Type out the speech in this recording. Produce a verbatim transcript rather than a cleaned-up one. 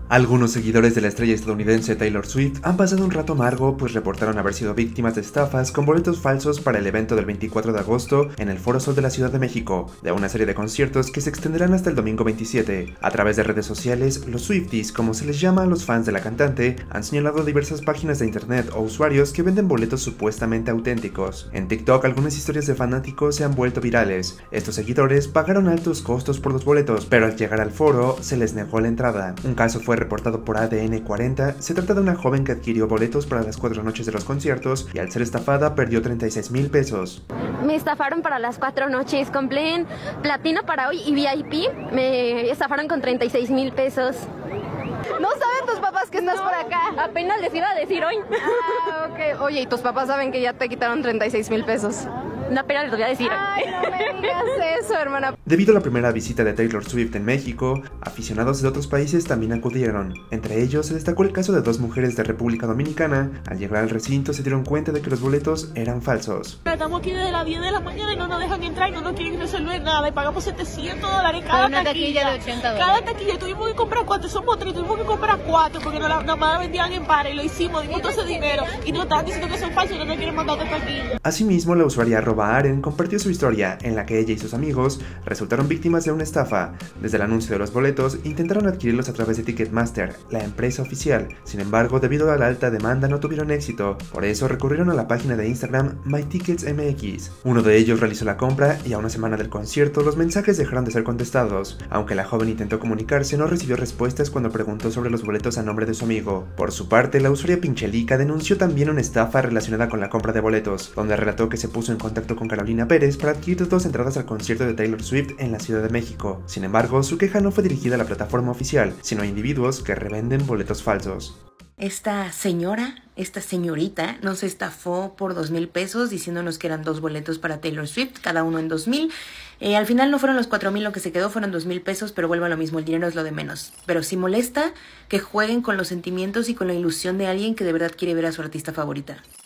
Algunos seguidores de la estrella estadounidense Taylor Swift han pasado un rato amargo, pues reportaron haber sido víctimas de estafas con boletos falsos para el evento del veinticuatro de agosto en el Foro Sol de la Ciudad de México, de una serie de conciertos que se extenderán hasta el domingo veintisiete. A través de redes sociales, los Swifties, como se les llama a los fans de la cantante, han señalado a diversas páginas de internet o usuarios que venden boletos supuestamente auténticos. En TikTok, algunas historias de fanáticos se han vuelto virales. Estos seguidores pagaron altos costos por los boletos, pero al llegar al foro se les negó la entrada. Un caso fue reportado por A D N cuarenta. Se trata de una joven que adquirió boletos para las cuatro noches de los conciertos y al ser estafada perdió treinta y seis mil pesos. Me estafaron para las cuatro noches, compré en platino para hoy y V I P, me estafaron con treinta y seis mil pesos. ¿No saben tus papás que estás no, por acá? Apenas les iba a decir hoy. Ah, ok. Oye, ¿y tus papás saben que ya te quitaron treinta y seis mil pesos? No, apenas les voy a decir. Ay, no me digas eso, hermana. Debido a la primera visita de Taylor Swift en México, aficionados de otros países también acudieron. Entre ellos se destacó el caso de dos mujeres de República Dominicana. Al llegar al recinto se dieron cuenta de que los boletos eran falsos. Estamos aquí desde las diez de la mañana y no nos dejan entrar y no nos quieren resolver nada. Y pagamos setecientos dólares cada una taquilla. taquilla de ochenta dólares. Cada taquilla tuvimos que comprar cuatro, somos tres, tuvimos que comprar cuatro porque nos la, nada más la vendían en pares y lo hicimos, dimos todo ese dinero y nos están diciendo que son falsos y no nos quieren mandar otra taquilla. Asimismo, la usuaria arroba Aren compartió su historia en la que ella y sus amigos resultaron víctimas de una estafa. Desde el anuncio de los boletos, intentaron adquirirlos a través de Ticketmaster, la empresa oficial. Sin embargo, debido a la alta demanda no tuvieron éxito, por eso recurrieron a la página de Instagram MyTicketsMX. Uno de ellos realizó la compra y a una semana del concierto los mensajes dejaron de ser contestados. Aunque la joven intentó comunicarse, no recibió respuestas cuando preguntó sobre los boletos a nombre de su amigo. Por su parte, la usuaria Pinchelica denunció también una estafa relacionada con la compra de boletos, donde relató que se puso en contacto con Carolina Pérez para adquirir dos entradas al concierto de Taylor Swift en la Ciudad de México. Sin embargo, su queja no fue dirigida a la plataforma oficial, sino a individuos que revenden boletos falsos. Esta señora, esta señorita, nos estafó por dos mil pesos diciéndonos que eran dos boletos para Taylor Swift, cada uno en dos mil. Eh, al final no fueron los cuatro mil lo que se quedó, fueron dos mil pesos, pero vuelvo a lo mismo, el dinero es lo de menos. Pero sí molesta que jueguen con los sentimientos y con la ilusión de alguien que de verdad quiere ver a su artista favorita.